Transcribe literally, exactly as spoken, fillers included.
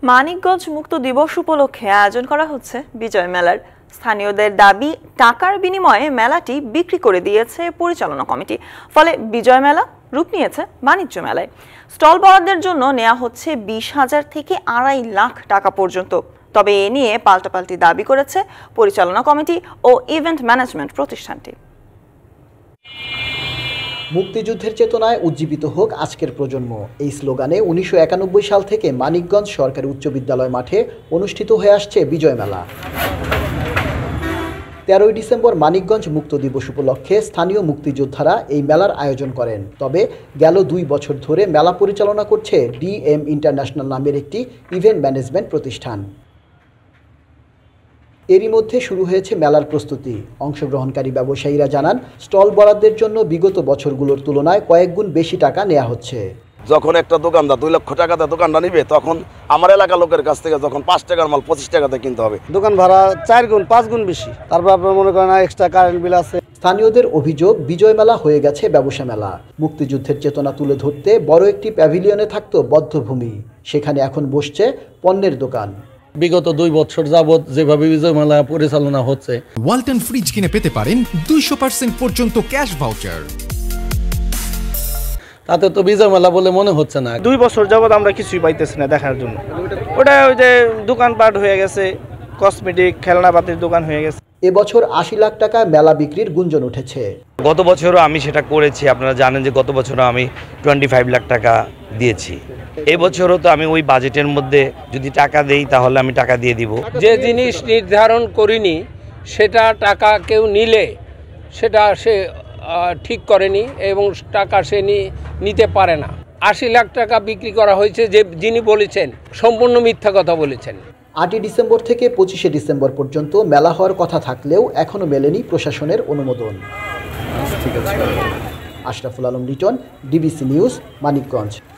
মানিকগঞ্জ মুক্ত দিবস উপলক্ষে আয়োজন করা হচ্ছে বিজয় মেলার। স্থানীয়দের দাবি, টাকার বিনিময়ে মেলাটি বিক্রি করে দিয়েছে পরিচালনা কমিটি। ফলে বিজয় মেলা রূপ নিয়েছে বাণিজ্য মেলায়। স্টল বরাদ্দের জন্য নেওয়া হচ্ছে বিশ হাজার থেকে আড়াই লাখ টাকা পর্যন্ত। তবে এ নিয়ে পাল্টাপাল্টি দাবি করেছে পরিচালনা কমিটি ও ইভেন্ট ম্যানেজমেন্ট প্রতিষ্ঠানটি। মুক্তিযুদ্ধের চেতনায় উজ্জীবিত হোক আজকের প্রজন্ম, এই স্লোগানে উনিশশো একানব্বই সাল থেকে মানিকগঞ্জ সরকারি উচ্চ বিদ্যালয় মাঠে অনুষ্ঠিত হয়ে আসছে বিজয় মেলা। তেরোই ডিসেম্বর মানিকগঞ্জ মুক্ত দিবস উপলক্ষে স্থানীয় মুক্তিযোদ্ধারা এই মেলার আয়োজন করেন। তবে গেল দুই বছর ধরে মেলা পরিচালনা করছে ডি এম ইন্টারন্যাশনাল নামের একটি ইভেন্ট ম্যানেজমেন্ট প্রতিষ্ঠান। এরই মধ্যে শুরু হয়েছে মেলার প্রস্তুতি। অংশগ্রহণকারী ব্যবসায়ীরা জানান, স্টল বরাদ্দের জন্য বিগত বছরগুলোর তুলনায় কয়েক গুণ বেশি টাকা নেওয়া হচ্ছে। যখন একটা দোকানদার দুই লক্ষ টাকাতে দোকানটা নিবে, তখন আমার এলাকার লোকের কাছ থেকে যখন পাঁচ টাকার মাল পঁচিশ টাকাতে কিনতে হবে। দোকান ভাড়া চার গুণ পাঁচ গুণ বেশি। তারপর আপনার মনে করেন এক্সট্রা কারেন্ট বিল আছে। স্থানীয়দের অভিযোগ, বিজয় মেলা হয়ে গেছে ব্যবসা মেলা। মুক্তিযুদ্ধের চেতনা তুলে ধরতে বড় একটি প্যাভিলিয়নে থাকতো বদ্ধভূমি, সেখানে এখন বসছে পণ্যের দোকান। বিগত দুই বছর যাবৎ যেভাবে বিজয় মেলা পরিচালনা হচ্ছে, ওয়ালটন ফ্রিজ কিনে পেতে পারেন দুইশো পার্সেন্ট পর্যন্ত ক্যাশ ভাউচার। তাতে তো বিজয় মেলা বলে মনে হচ্ছে না। দুই বছর যাবৎ আমরা কিছুই পাইতেছি না দেখার জন্য। ওটা ওই যে দোকানপাট হয়ে গেছে, কসমেটিক খেলনাপাতির দোকান হয়ে গেছে। এবছর আশি লাখ টাকা মেলা বিক্রির গুঞ্জন উঠেছে। গত বছরও আমি সেটা করেছি। আপনারা জানেন যে গত বছরও আমি টোয়েন্টি ফাইভ লাখ টাকা দিয়েছি। এবছরও তো আমি ওই বাজেটের মধ্যে যদি টাকা দেই তাহলে আমি টাকা দিয়ে দিব। যে জিনিস নির্ধারণ করিনি সেটা টাকা কেউ নিলে সেটা সে ঠিক করেনি এবং টাকা সে নিতে পারে না। আশি লাখ টাকা বিক্রি করা হয়েছে, যে যিনি বলেছেন সম্পূর্ণ মিথ্যা কথা বলেছেন। আটই ডিসেম্বর থেকে পঁচিশে ডিসেম্বর পর্যন্ত মেলা হওয়ার কথা থাকলেও এখনও মেলেনি প্রশাসনের অনুমোদন। Ashraful Alam Liton, DBC news, Manikganj.